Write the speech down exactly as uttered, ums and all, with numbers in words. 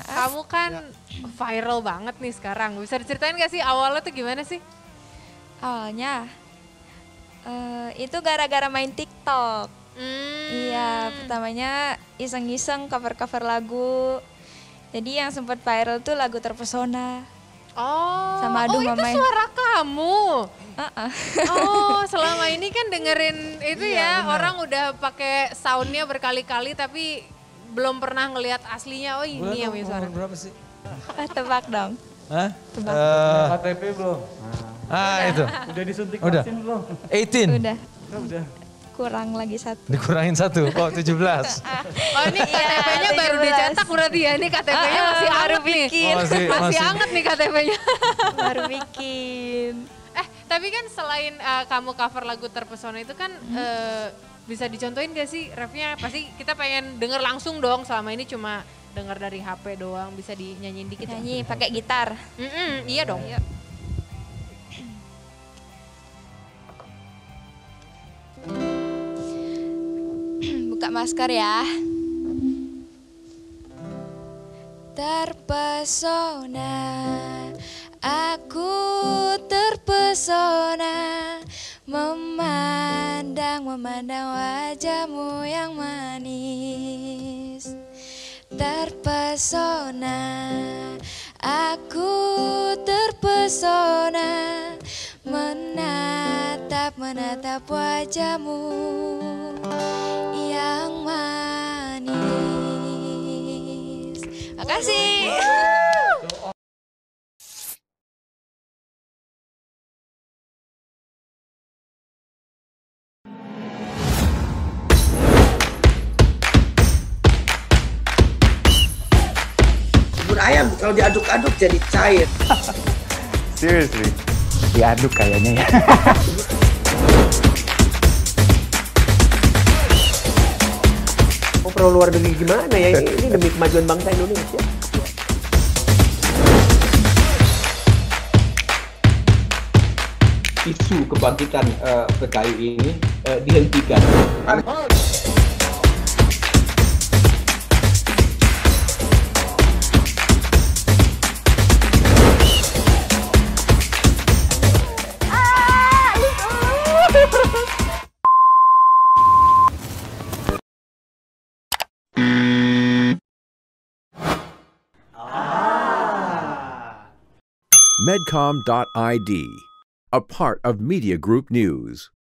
Kamu kan viral banget nih sekarang. Bisa diceritain gak sih awalnya tuh gimana sih? Awalnya uh, itu gara-gara main TikTok. Hmm. Iya, pertamanya iseng-iseng cover-cover lagu. Jadi yang sempat viral tuh lagu Terpesona. Oh, sama oh itu Mamain. suara kamu. Uh-uh. Oh, selama ini kan dengerin itu Iya, ya, bener. orang udah pakai soundnya berkali-kali tapi belum pernah ngelihat aslinya. Oh ini Bulan yang punya suara. umur berapa sih? Ah, tebak dong. Hah? Tebak. Eh, K T P belum? ah itu. Udah disuntik Udah. vaksin belum? delapan Udah, Oh, udah. kurang lagi satu. dikurangin satu. Oh tujuh belas. Oh ini K T P-nya Iya, baru tujuh belas. dicetak berarti ya, ini K T P-nya Ah, masih baru anget nih. bikin. Oh, masih- masih masih. anget nih K T P-nya. Baru bikin. Eh tapi kan selain uh, kamu cover lagu Terpesona itu kan uh, bisa dicontohin gak sih refnya? Pasti kita pengen denger langsung dong, selama ini cuma denger dari H P doang, bisa dinyanyiin dikit ya? Nyanyi pakai gitar. Mm-mm, iya dong. Ayo. Buka masker ya. Terpesona, aku terpesona memandang memandang wajahmu yang manis. Terpesona, aku terpesona menatap menatap wajahmu yang manis. Makasih. Bubur ayam kalau diaduk-aduk jadi cair. Seriously? Diaduk kayaknya ya. Oh, perlu luar negeri gimana ya? Ini demi kemajuan bangsa Indonesia. Isu kebangkitan uh, P K I ini uh, dihentikan. Medcom dot I D, a part of Media Group News.